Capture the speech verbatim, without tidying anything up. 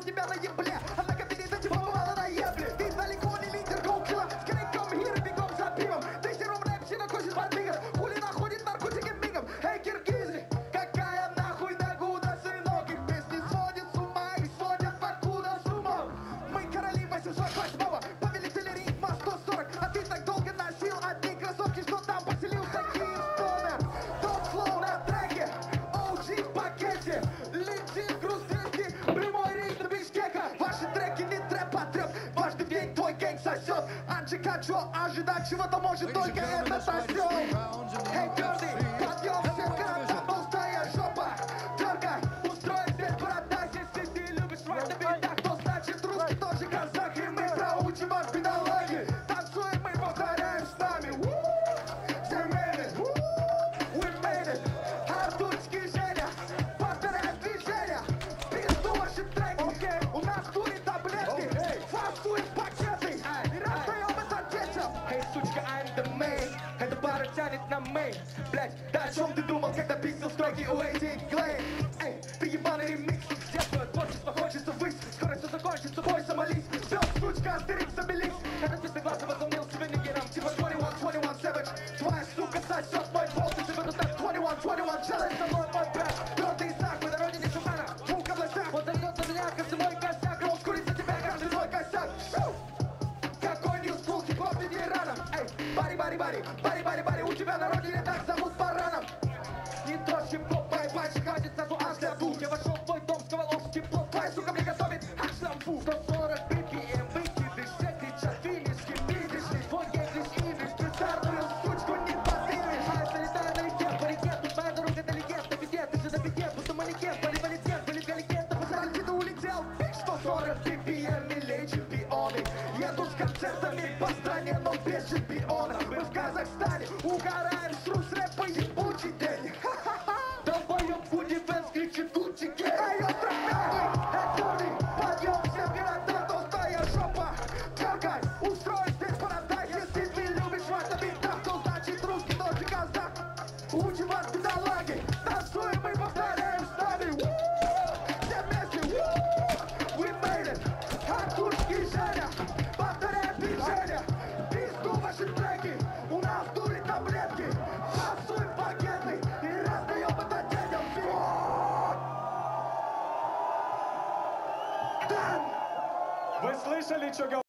тебя на ебле. Однако перед этим побывала на ебле. Ты далеко не лидер, гоу-килла. Скорее ком хир, бегом за пивом. Ты серым рэпчина хочешь подвигать. Хули находит наркотики мигом. Эй, киргизы, какая нахуй дагуда, сынок. Их песни сводят с ума, их сводят покуда с умом. Мы короли восемьсот восьмого, повелители ритма сто сорок. А ты так долго носил одни кроссовки, что там поселился Хьюстонер. Топ флоу на треке, оу джи в пакете. Летит грузинки, прямой рейс до Бишкека. Ваши треки не трэп, а трэп. Каждый день твой гэнг сосет. Анджика, чё ожидать чего-то может только этот осёл. Эй, Гёрди, подъем всем городам, толстая жопа. Только устроить здесь борода, если ты любишь рок на битах, то значит русский тоже казах. И мы проучим вас, бедолаги. Танцуем мы, повторяем с нами. Все made it, we made it. Артурский Женя, повторяем движения. Пизду ваши треки, у нас в туре таблетки. Фасуем пакеты и раздаем это детям. Эй, сучка, I'm the main. Эта пара тянет на мейн. Блять, да о чем ты думал, когда пиздил строки у Эдди Глейн? Эй, ты ебаный ремикс. Все твое творчество хочется высь. Скоро все закончится, бойся, молись. Все, сучка, астерикс, обеликс. Этот пиздоглазый возомнил себя нигером. Типа двадцать один, двадцать один Savage. Твоя сука сосет мой пол. Ты живет так двадцать один, двадцать один Challenge со мной мой брат. Твердый знак, мы дороги не шумана. Фук в областях, он зальет на меня каждый мой косяк. Он скурит за тебя каждый свой косяк. Какой ньюскул, хип-хоп ветераном. Эй, бари, бари, бари, бари, бари, бари. У тебя на родине так зовут бараном. Не трожь хип-хоп, поебать, хватит сразу аж для двух. Я вошел в твой дом, сковал ось тепло. Твоя сука мне готовит аж лампу. сто сорок би пи эм, выкидыш, все кричат финишки. Видишь ли, твой геймлиш имидж. Присарную сучку не позируешь. А если летаю налегке, паритет. Тут моя дорога до легенд, на беде, ты же на беде. Будто манекен, поливалитет, полигалитет. На базаре ты улетел, сто сорок би пи эм, милей чемпионы. Еду с концертами по стране, но без чемпиона. Мы в Казахстане угораем, срус рэпа ебучий день. Долбоёб Гуди Венс кричит Гуччи Гей. Эй, остров мёртвый, отсюда, подъем всем городам, толстая жопа. Дергай, устрой здесь парадай. Если ты любишь рок на битах, то значит русский тоже казах. Учим вас, бедолаги, танцуем мы, повторяем с нами. Все вместе, we made it. Артурский Женя, повторяем движения. Пизду ваши треки, у нас в туре таблетки. Фасуем пакеты и раздаем это детям. Вы слышали, что говорит?